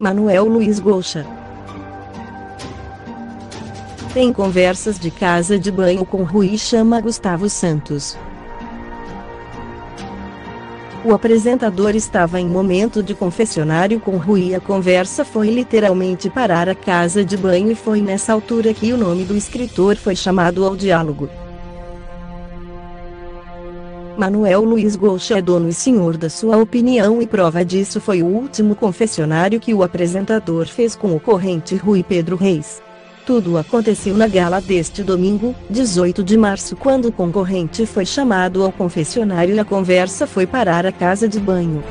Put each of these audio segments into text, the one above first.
Manuel Luiz Goucha. Tem conversas de casa de banho com Rui, chama Gustavo Santos. O apresentador estava em momento de confessionário com Rui. A conversa foi literalmente parar a casa de banho e foi nessa altura que o nome do escritor foi chamado ao diálogo. Manuel Luiz Goucha é dono e senhor da sua opinião, e prova disso foi o último confessionário que o apresentador fez com o corrente Rui Pedro Reis. Tudo aconteceu na gala deste domingo, 18 de março, quando o concorrente foi chamado ao confessionário e a conversa foi parar a casa de banho.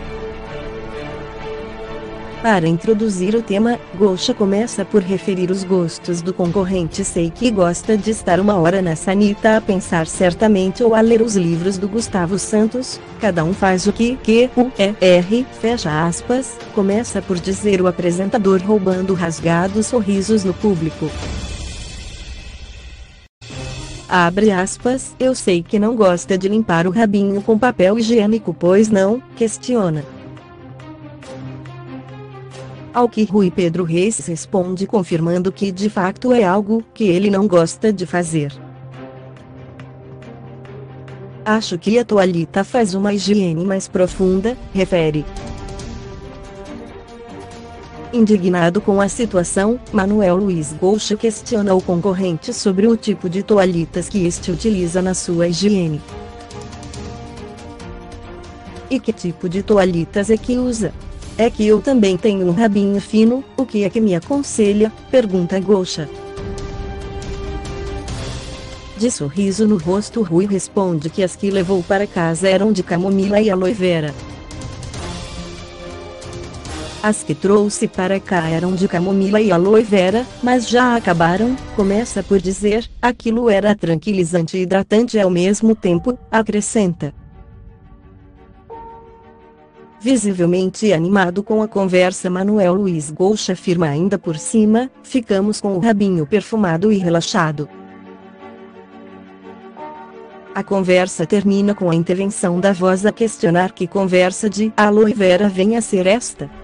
Para introduzir o tema, Goucha começa por referir os gostos do concorrente. Sei que gosta de estar uma hora na sanita a pensar certamente ou a ler os livros do Gustavo Santos. Cada um faz o que quer, fecha aspas, começa por dizer o apresentador, roubando rasgados sorrisos no público. Abre aspas, eu sei que não gosta de limpar o rabinho com papel higiênico, pois não? Questiona. Ao que Rui Pedro Reis responde confirmando que de fato é algo que ele não gosta de fazer. Acho que a toalhita faz uma higiene mais profunda, refere. Indignado com a situação, Manuel Luiz Goucha questiona o concorrente sobre o tipo de toalhitas que este utiliza na sua higiene. E que tipo de toalhitas é que usa? É que eu também tenho um rabinho fino, o que é que me aconselha? Pergunta Goucha. De sorriso no rosto, Rui responde que as que levou para casa eram de camomila e aloe vera. As que trouxe para cá eram de camomila e aloe vera, mas já acabaram. Começa por dizer, aquilo era tranquilizante e hidratante ao mesmo tempo, acrescenta. Visivelmente animado com a conversa, Manuel Luiz Goucha afirma ainda por cima, ficamos com o rabinho perfumado e relaxado. A conversa termina com a intervenção da voz a questionar que conversa de aloe vera vem a ser esta.